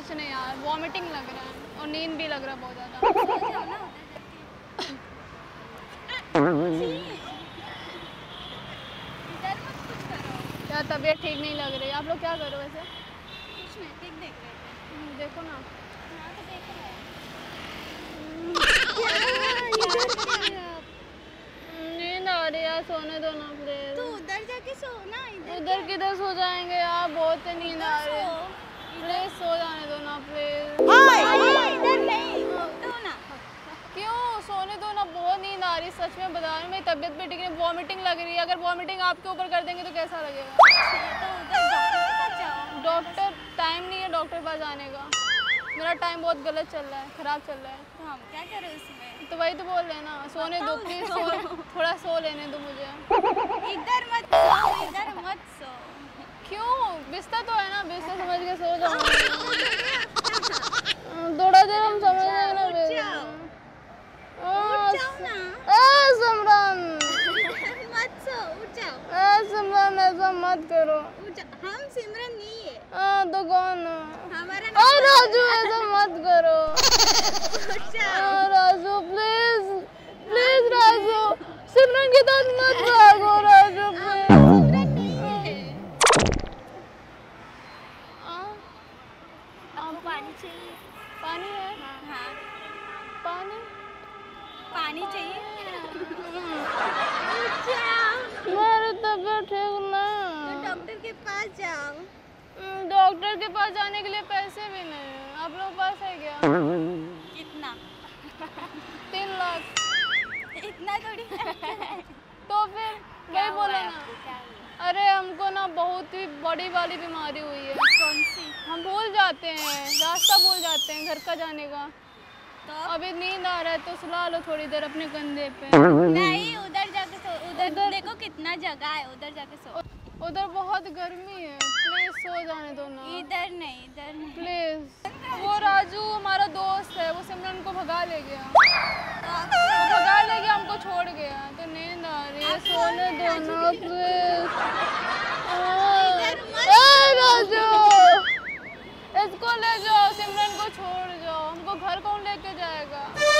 कुछ नहीं यार, वॉमिटिंग लग रहा है और नींद भी लग रहा है बहुत ज़्यादा। क्या तबीयत ठीक नहीं लग रही? आप लोग क्या करो वैसे? कुछ नहीं, पिक देख रहे थे। देखो ना। हाँ तो देख रहे हैं। नींद आ रही है, सोने दो ना प्लीज। तू उधर जाके सो ना, उधर किधर सो जाएंगे यार, बहुत नींद आ रही है। प्लीज सो जाने दो ना प्लीज। इधर नहीं, उठो ना। क्यों? सोने दो ना, बहुत नींद आ रही है, सच में बता रही हूँ। मेरी तबीयत भी ठीक नहीं, वॉमिटिंग लग रही है। अगर वॉमिटिंग आपके ऊपर कर देंगे तो कैसा लगेगा? तो उधर डॉक्टर के पास जाओ। डॉक्टर टाइम नहीं है डॉक्टर के पास जाने का। मेरा टाइम बहुत गलत चल रहा है, खराब चल रहा है। तो हम क्या करें उसमें? तो वही तो बोल रहे हैं ना, सोने दो प्लीज, थोड़ा सो लेने दो मुझे। इधर मत सो, इधर मत सो। क्यों? बिस्तर तो है ना, बिस्तर समझ के सो जाओ। थोड़ा देर हम समझ लेंगे ना। उठ जाओ ना। सिमरन मत सो, उठ जाओ। सिमरन ऐसा मत करो। उठ जाओ। हम सिमरन नहीं है। तो कौन? हमारा राजू ऐसा मत करो। उठ जाओ। राजू प्लीज प्लीज, राजू सिमरन के साथ मत भागो। राजू प्लीज। सिमरन नहीं है। आपको पानी चाहिए? पानी है? हाँ। पानी पानी चाहिए? मेरी तबीयत ठीक तो नहीं। डॉक्टर के पास जाओ। डॉक्टर के पास जाने के लिए पैसे भी नहीं है। आप लोगों के पास है क्या? कितना? 3 लाख। इतना थोड़ी है। तो फिर वही बोला ना। अरे हमको ना बहुत ही बड़ी वाली बीमारी हुई है। कौन सी? हम भूल जाते हैं, रास्ता भूल जाते हैं घर का जाने का। तो अभी नींद आ रहा है तो सुला लो थोड़ी देर अपने कंधे पे। नहीं, उधर जाके सो। उधर देखो कितना जगह है, उधर जाके सो। उधर बहुत गर्मी है, प्लीज सो जाने दो ना। इधर नहीं, इधर नहीं। प्लीज। वो राजू हमारा दोस्त है, वो सिमरन को भगा ले गया। वो भगा ले गया, हमको छोड़ गया। तो नींद आ रही है, सोने दो ना प्लीज। राजू इसको ले जाओ, सिमरन को छोड़ जाओ। हमको घर कौन लेके जाएगा?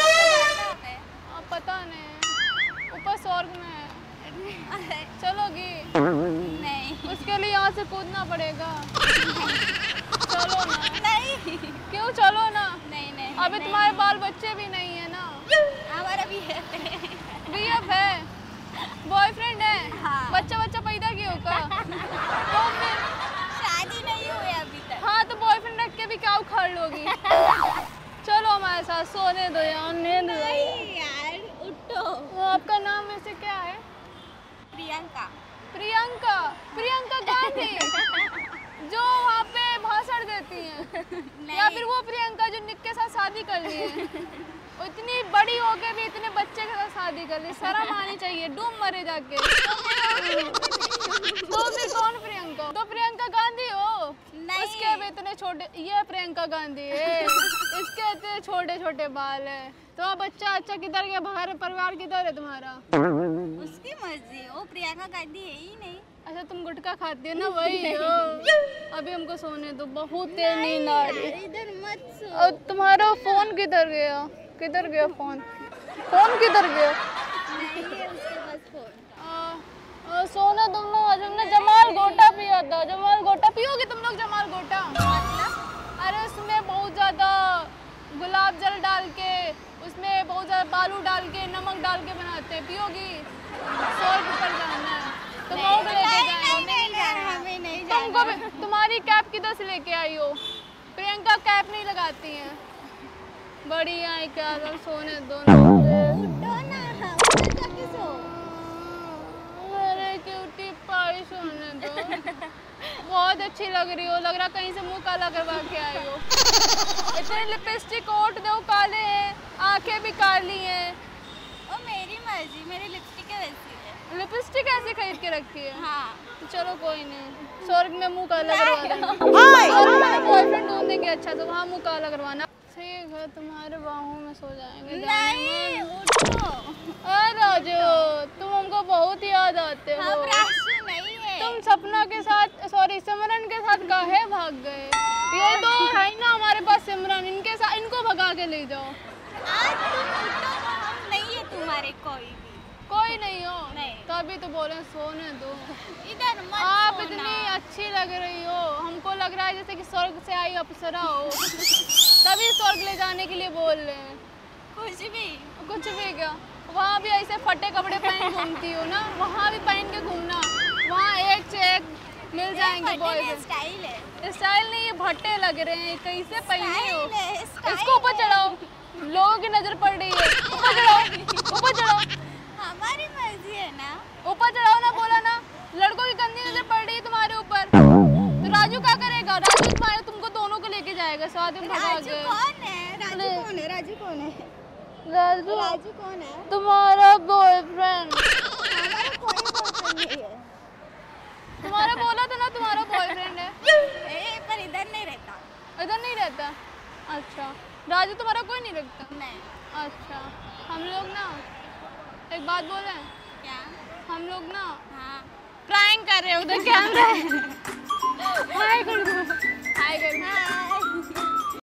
पता नहीं, ऊपर स्वर्ग में है। चलोगी? नहीं। उसके लिए यहाँ से कूदना पड़ेगा। चलो ना। नहीं। क्यों? चलो ना। नहीं नहीं। अभी तुम्हारे बाल बच्चे भी नहीं है ना? हमारा भी है। बीएफ है, बॉयफ्रेंड है। हाँ। बच्चा पैदा किया होगा। तो फिर शादी नहीं हुई अभी तक। हाँ, तो बॉयफ्रेंड रख के भी क्या उखाड़ लोगी? चलो हमारे साथ, सोने दो यार, नींद नहीं यार, उठो। आपका नाम वैसे क्या है? प्रियंका। प्रियंका? प्रियंका गांधी जो वहाँ पे भाषण देती हैं? या फिर वो प्रियंका जो निक के साथ शादी कर ली है? इतनी बड़ी हो के भी इतने बच्चे के साथ शादी कर ली, शर्म आनी चाहिए, डूब मरे जाके। तो फिर कौन प्रियंका? तो प्रियंका गांधी हो? नहीं। उसके भी इतने छोटे, ये प्रियंका गांधी है। इसके इतने छोटे छोटे बाल है। तो बच्चा अच्छा किधर गया? घर परिवार किधर है तुम्हारा? उसकी मर्जी, वो प्रियंका गांधी है ही नहीं। अच्छा, तुम गुटखा खाती हो ना, वही हो। अभी हमको सोने दो, बहुत तेज नींद आ रही है। इधर मत सो। और तुम्हारा फोन किधर गया? किधर गया फोन? फोन किधर गया? नहीं है उसके पास फोन। सोना तुम लोग, आज हमने जमाल गोटा पिया था। जमाल गोटा पियोगे तुम लोग? जमाल गोटा मतलब? अरे उसमें बहुत ज़्यादा गुलाब जल डाल के, उसमें बहुत ज़्यादा बालू डाल के, नमक डाल के बनाते हैं। पियोगी? 100 रुपये पर जाना है। तुम लोग लेके जाएंगे? हमें नहीं तुमको तुम्हारी कैप किधर से लेके आई हो? प्रियंका कैप नहीं लगाती हैं। बढ़िया है क्या? सोने दो ना। उठो ना, उधर जाके सो। मेरे क्यूटी पाई, सोने दो। बहुत अच्छी लग रही हो, लग रहा कहीं से मुंह काला करवा के आई हो। इतने लिपस्टिक ओठ दो काले हैं, आंखें भी काली हैं। ओ मेरी मर्जी, मेरी लिपस्टिक वैसी है। लिपस्टिक ऐसे खरीद के रखी है? हाँ। तो चलो कोई नहीं, स्वर्ग में मुंह काला करवा देंगे। स्वर्ग में बॉयफ्रेंड ढूंढेंगे अच्छा, तो वहाँ मुंह काला करवाना। ठीक है, तुम्हारे बाहों में सो जाएंगे। नहीं, उठो। राजू तुम हमको बहुत याद आते हो। हम राजू नहीं है। तुम सपना के साथ सॉरी सिमरन के साथ काहे भाग गए? ये तो है ही ना हमारे पास सिमरन, इनके साथ इनको भगा के ले जाओ। आज तुम उठो, हम नहीं है तुम्हारे कोई भी। कोई नहीं हो? नहीं। तभी तो बोले सोने दो। इधर मत आप सोना। इतनी अच्छी लग रही हो, हमको लग रहा है जैसे कि स्वर्ग से आई अप्सरा हो। तभी स्वर्ग ले जाने के लिए बोल रहे हैं। कुछ भी क्या? वहाँ भी ऐसे फटे कपड़े पहन घूमती हो ना, वहाँ भी पहन के घूमना, वहाँ एक से एक मिल जाएंगे बॉयज। स्टाइल है। स्टाइल नहीं, ये भट्टे लग रहे हैं, कैसे पहने हो? स्टाइल है, स्टाइल इसको ऊपर चढ़ाओ, लोगों की नजर पड़ रही है। ऊपर चढ़ाओ, ऊपर चढ़ाओ, हमारी मर्जी है ना। ऊपर चढ़ाओ ना, बोला ना। लड़कों की गंदी नजर पड़ रही है तुम्हारे ऊपर, तो राजू क्या करेगा? राजू तुम्हारे तुमको दोनों को लेके जाएगा साथ में भगा राजू के। कौन है? राजू कौन है? राजू कौन है? राजू राजू कौन है? तुम्हारा बॉयफ्रेंड। हमारा कोई बॉयफ्रेंड नहीं है। तुम्हारा बोला था ना तुम्हारा बॉयफ्रेंड है। पर इधर नहीं रहता। इधर नहीं रहता? अच्छा, राजू तुम्हारा कोई नहीं रखता? नहीं। अच्छा, हम लोग ना एक बात बोले, क्या? हम लोग ना हाँ। प्रैंक कर रहे हैं, उधर कैमरा है। हाय कर दो, हाय कर दो।